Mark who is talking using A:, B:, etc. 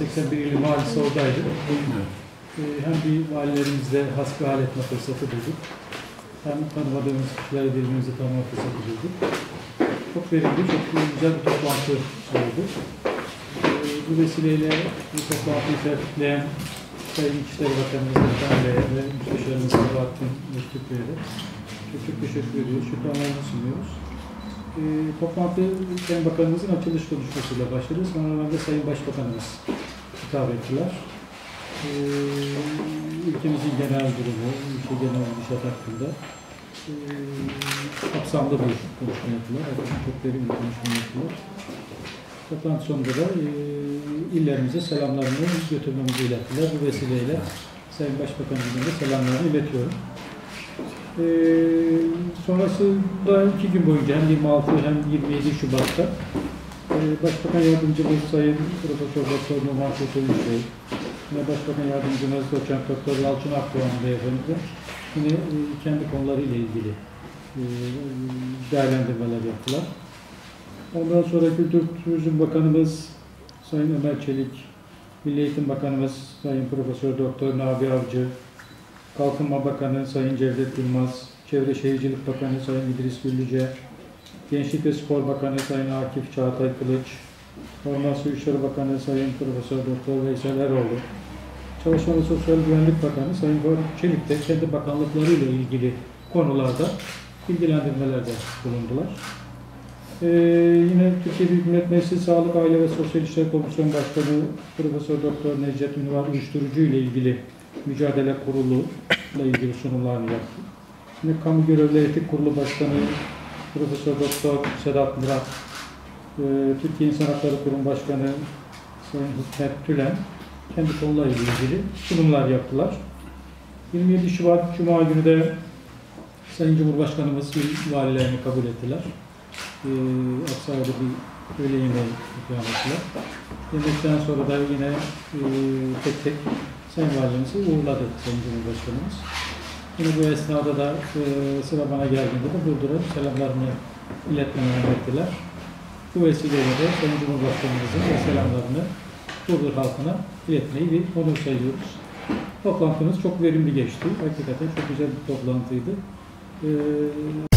A: 81 ili valisi oradaydı. Hem bir valilerimizle hasbihal etme fırsatı bulduk. Hem tanımadığımız kişileri birbirimizi tanıma fırsatı bulduk. Çok verimli, çok güzel bir toplantı oldu. Bu vesileyle bu toplantıyı tertipleyen Sayın İçişleri Bakanımız Erkan Bey'e ve Müsteşarımız Bahattin Öztürk Bey'e de çok teşekkür ediyoruz. Şükranlarını sunuyoruz. Toplantı Sayın Bakanımızın açılış konuşmasıyla başladı. Sonra da Sayın Başbakanımız hitap ettiler. Ülkemizin genel durumu, ülke genel gidişat hakkında kapsamlı bir konuşma yaptılar. Çok verimli bir konuşma yaptılar. Toplantı sonunda da illerimize selamlarını götürmemizi ilettiler. Bu vesileyle Sayın Başbakanımızın da selamlarını iletiyorum. Sonrasında 2 gün boyunca hem 26 hem 27 Şubat'ta Başbakan Yardımcımız Sayın Profesör Doktor Numan Kurtuluş Bey ve Başbakan Yardımcımız Doçent Doktor Yalçın Akdoğan Beyefendi de yine kendi konularıyla ilgili değerlendirmeler yaptılar. Ondan sonra Kültür Turizm Bakanımız Sayın Ömer Çelik, Milli Eğitim Bakanımız Sayın Profesör Doktor Nabi Avcı, Kalkınma Bakanı Sayın Cevdet Yılmaz, Çevre Şehircilik Bakanı Sayın İdris Güllüce, Gençlik ve Spor Bakanı Sayın Akif Çağatay Kılıç, Orman Su İşleri Bakanı Sayın Profesör Doktor Veysel Eroğlu, Çalışma ve Sosyal Güvenlik Bakanı Sayın Faruk Çelik de kendi bakanlıklarıyla ilgili konularda bilgilendirmelerde bulundular. Yine Türkiye Büyük Millet Meclisi Sağlık, Aile ve Sosyal İşler Komisyon Başkanı Profesör Doktor Necdet Ünvar uyuşturucu ile ilgili Mücadele Kurulu ile ilgili sunumlarını yaptı. Yine Kamu Görevlileri Etik Kurulu Başkanı Profesör Doktor Sedat Murat, Türkiye İnsan Hakları Kurum Başkanı Sayın Hikmet Tülen kendi konularıyla ilgili sunumlar yaptılar. 27 Şubat Cuma günü de Sayın Cumhurbaşkanımız valilerini kabul ettiler. Aksaray'da bir öğle yemeği ikram ettiler. Yemekten sonra da yine tek tek Sayın Valimizi uğurladı Sayın Cumhurbaşkanımız. Yine bu esnada da sıra bana geldiğinde de Burdur'a selamlarını iletmemi emrettiler. Bu vesileyle de Sayın Cumhurbaşkanımızın selamlarını Burdur halkına iletmeyi bir onur sayıyoruz. Toplantımız çok verimli geçti. Hakikaten çok güzel bir toplantıydı.